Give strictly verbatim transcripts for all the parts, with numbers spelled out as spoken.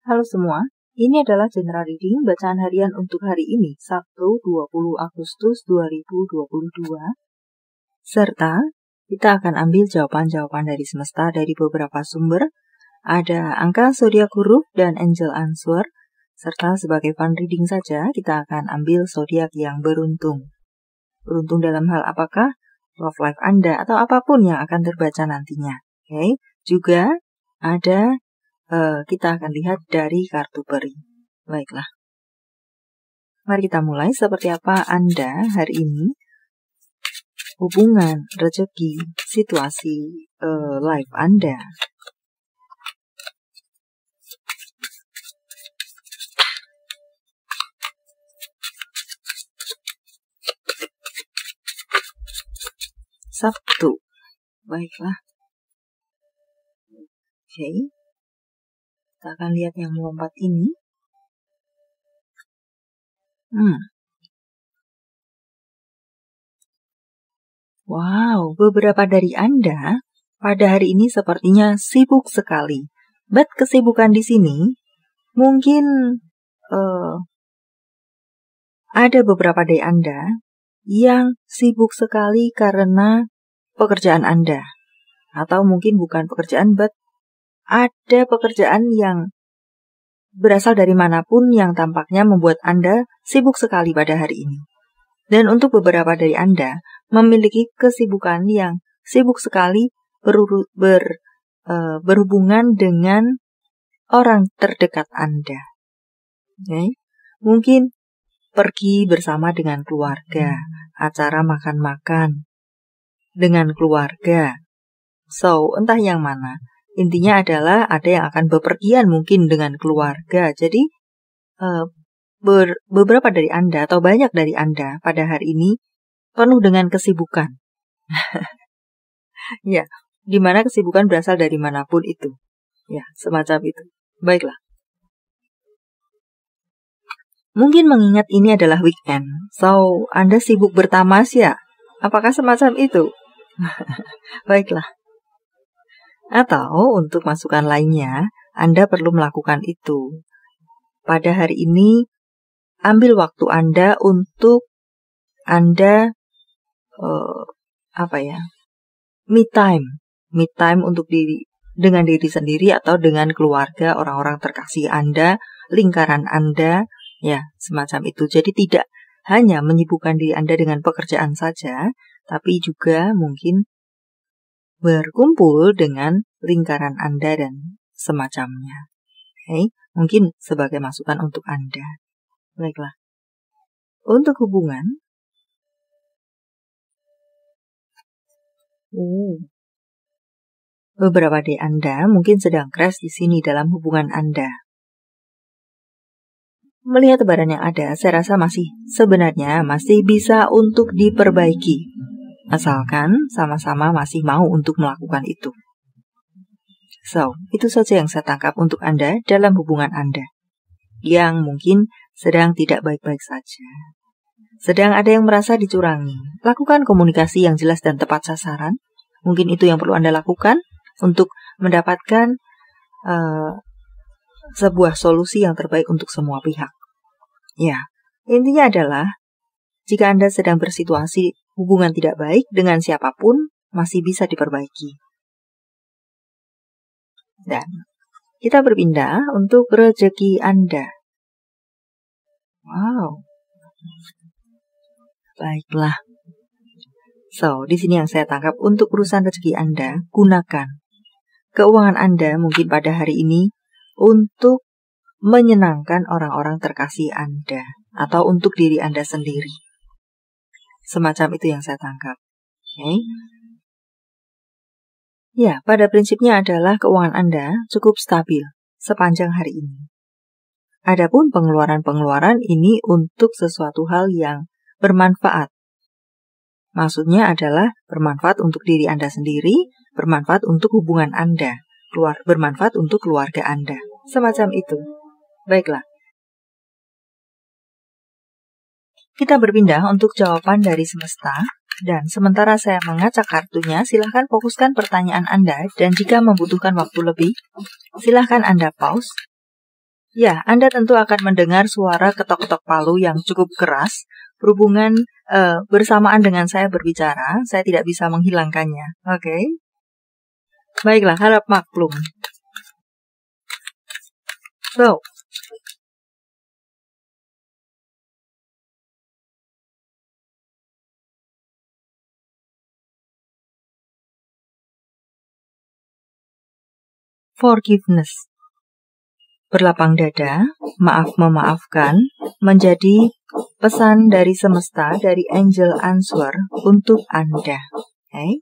Halo semua, ini adalah general reading bacaan harian untuk hari ini, Sabtu dua puluh Agustus dua ribu dua puluh dua. Serta kita akan ambil jawaban-jawaban dari semesta dari beberapa sumber. Ada angka zodiak huruf dan angel answer. Serta sebagai fun reading saja, kita akan ambil zodiak yang beruntung. Beruntung dalam hal apakah? Love life Anda atau apapun yang akan terbaca nantinya. Oke, okay? Juga ada Uh, kita akan lihat dari kartu peri. Baiklah. Mari kita mulai. Seperti apa Anda hari ini? Hubungan, rezeki, situasi uh, life Anda. Sabtu. Baiklah. Oke. Okay. Kita akan lihat yang melompat ini. Hmm. Wow, beberapa dari Anda pada hari ini sepertinya sibuk sekali. But kesibukan di sini mungkin uh, ada beberapa dari Anda yang sibuk sekali karena pekerjaan Anda. Atau mungkin bukan pekerjaan, but ada pekerjaan yang berasal dari manapun yang tampaknya membuat Anda sibuk sekali pada hari ini. Dan untuk beberapa dari Anda memiliki kesibukan yang sibuk sekali ber, ber, uh, berhubungan dengan orang terdekat Anda. Okay? Mungkin pergi bersama dengan keluarga, acara makan-makan dengan keluarga. So, entah yang mana. Intinya adalah ada yang akan bepergian mungkin dengan keluarga. Jadi uh, ber, beberapa dari Anda atau banyak dari Anda pada hari ini penuh dengan kesibukan. Ya, di mana kesibukan berasal dari manapun itu. Ya, semacam itu. Baiklah. Mungkin mengingat ini adalah weekend. So, Anda sibuk bertamasya. Apakah semacam itu? Baiklah. Atau untuk masukan lainnya, Anda perlu melakukan itu. Pada hari ini, ambil waktu Anda untuk Anda, uh, apa ya, me time. Me time untuk diri, dengan diri sendiri atau dengan keluarga, orang-orang terkasih Anda, lingkaran Anda, ya, semacam itu. Jadi tidak hanya menyibukkan diri Anda dengan pekerjaan saja, tapi juga mungkin berkumpul dengan lingkaran Anda dan semacamnya. Oke, okay? Mungkin sebagai masukan untuk Anda. Baiklah. Untuk hubungan, uh, beberapa dari Anda mungkin sedang crash di sini dalam hubungan Anda. Melihat tebaran yang ada, saya rasa masih sebenarnya masih bisa untuk diperbaiki. Asalkan sama-sama masih mau untuk melakukan itu. So, itu saja yang saya tangkap untuk Anda dalam hubungan Anda. Yang mungkin sedang tidak baik-baik saja. Sedang ada yang merasa dicurangi. Lakukan komunikasi yang jelas dan tepat sasaran. Mungkin itu yang perlu Anda lakukan untuk mendapatkan uh, sebuah solusi yang terbaik untuk semua pihak. Ya, intinya adalah jika Anda sedang bersituasi hubungan tidak baik dengan siapapun, masih bisa diperbaiki. Dan kita berpindah untuk rezeki Anda. Wow. Baiklah. So, di sini yang saya tangkap untuk urusan rezeki Anda, gunakan keuangan Anda mungkin pada hari ini untuk menyenangkan orang-orang terkasih Anda atau untuk diri Anda sendiri. Semacam itu yang saya tangkap. Oke. Okay. Ya, pada prinsipnya adalah keuangan Anda cukup stabil sepanjang hari ini. Adapun pengeluaran-pengeluaran ini untuk sesuatu hal yang bermanfaat. Maksudnya adalah bermanfaat untuk diri Anda sendiri, bermanfaat untuk hubungan Anda, keluar, bermanfaat untuk keluarga Anda. Semacam itu. Baiklah. Kita berpindah untuk jawaban dari semesta, dan sementara saya mengacak kartunya, silahkan fokuskan pertanyaan Anda, dan jika membutuhkan waktu lebih, silahkan Anda pause Ya, Anda tentu akan mendengar suara ketok-ketok palu yang cukup keras berhubungan uh, bersamaan dengan saya berbicara. Saya tidak bisa menghilangkannya. Oke. Okay? Baiklah, harap maklum. So, forgiveness. Berlapang dada, maaf memaafkan, menjadi pesan dari semesta, dari angel answer untuk Anda. Okay?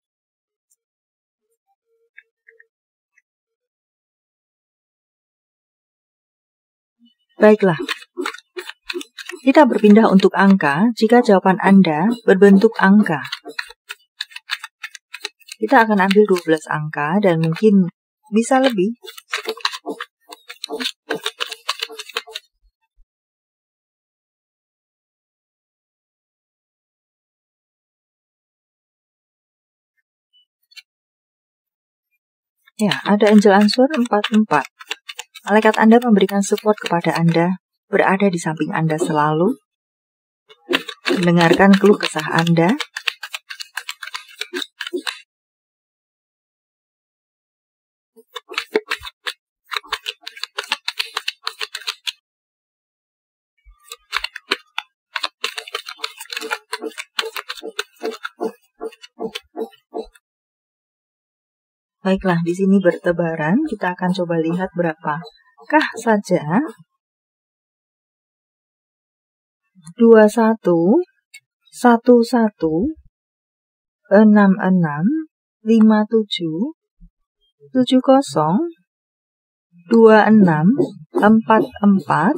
Baiklah, kita berpindah untuk angka jika jawaban Anda berbentuk angka. Kita akan ambil dua belas angka dan mungkin bisa lebih. Ya, ada angel answer empat empat. Malaikat Anda memberikan support kepada Anda, berada di samping Anda selalu, mendengarkan keluh kesah Anda. Baiklah, di sini bertebaran. Kita akan coba lihat berapakah saja. dua satu, satu satu, enam enam, lima tujuh, tujuh nol, dua enam, empat empat,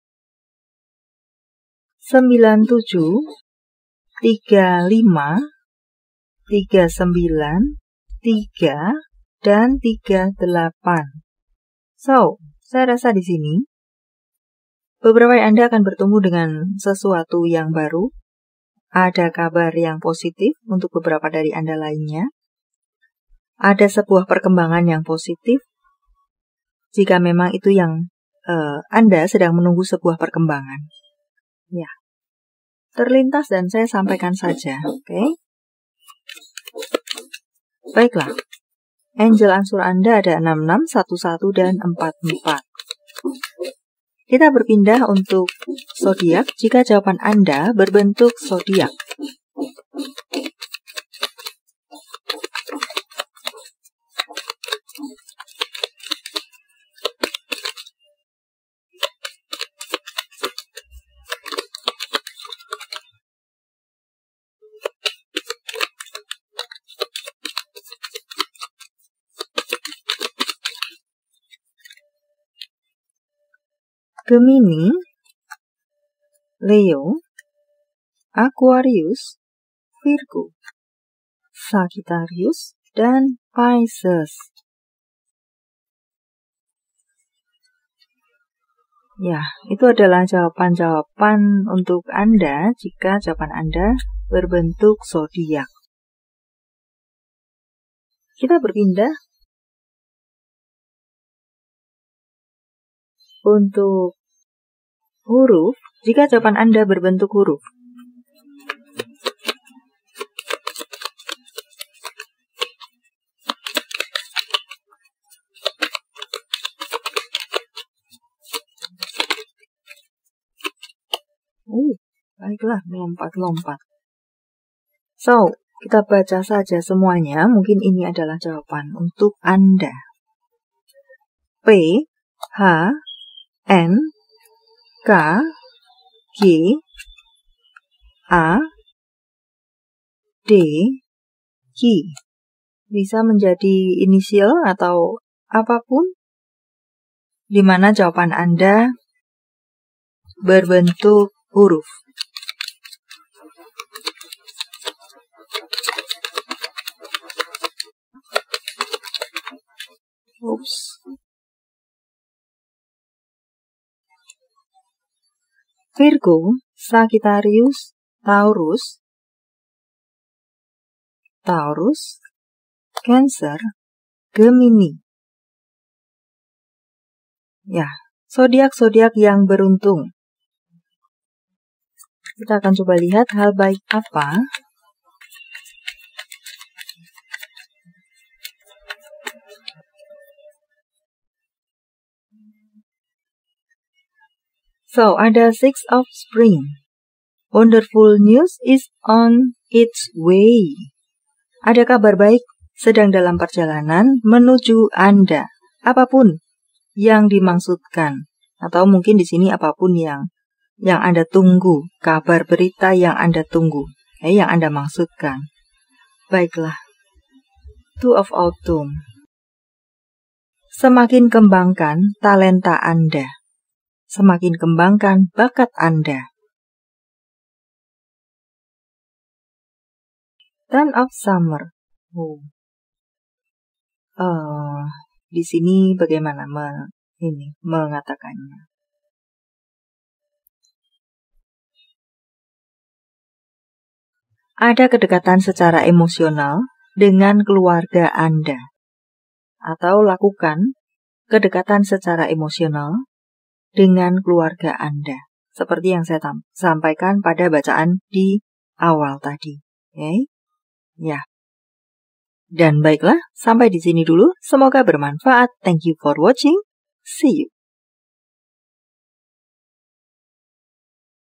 sembilan tujuh, tiga lima, tiga sembilan, tiga, dan tiga delapan. So, saya rasa di sini beberapa dari Anda akan bertemu dengan sesuatu yang baru. Ada kabar yang positif untuk beberapa dari Anda lainnya. Ada sebuah perkembangan yang positif. Jika memang itu yang uh, Anda sedang menunggu sebuah perkembangan. Ya. Terlintas dan saya sampaikan saja. Oke. Okay? Baiklah. Angel ansur Anda ada enam enam, satu satu, dan empat empat. Kita berpindah untuk zodiak jika jawaban Anda berbentuk zodiak. Gemini, Leo, Aquarius, Virgo, Sagittarius, dan Pisces. Ya, itu adalah jawaban-jawaban untuk Anda jika jawaban Anda berbentuk zodiak. Kita berpindah untuk huruf jika jawaban Anda berbentuk huruf. Uh, baiklah, lompat-lompat. So, kita baca saja semuanya. Mungkin ini adalah jawaban untuk Anda. P, H, N, K, G, A, D, Q. Bisa menjadi inisial atau apapun, di mana jawaban Anda berbentuk huruf. Oops. Virgo, Sagittarius, Taurus, Taurus, Cancer, Gemini. Ya, Zodiak-zodiak yang beruntung. Kita akan coba lihat hal baik apa So, ada Six of Spring. Wonderful news is on its way. Ada kabar baik sedang dalam perjalanan menuju Anda. Apapun yang dimaksudkan, atau mungkin di sini apapun yang yang Anda tunggu, kabar berita yang Anda tunggu, eh, yang Anda maksudkan. Baiklah. Two of Autumn. Semakin kembangkan talenta Anda. Semakin kembangkan bakat Anda. Ten of Summer. Oh. Uh, di sini bagaimana me, ini mengatakannya? Ada kedekatan secara emosional dengan keluarga Anda. Atau lakukan kedekatan secara emosional dengan keluarga Anda. Seperti yang saya sampaikan pada bacaan di awal tadi. Oke? Okay? Ya. Dan baiklah, sampai di sini dulu. Semoga bermanfaat. Thank you for watching. See you.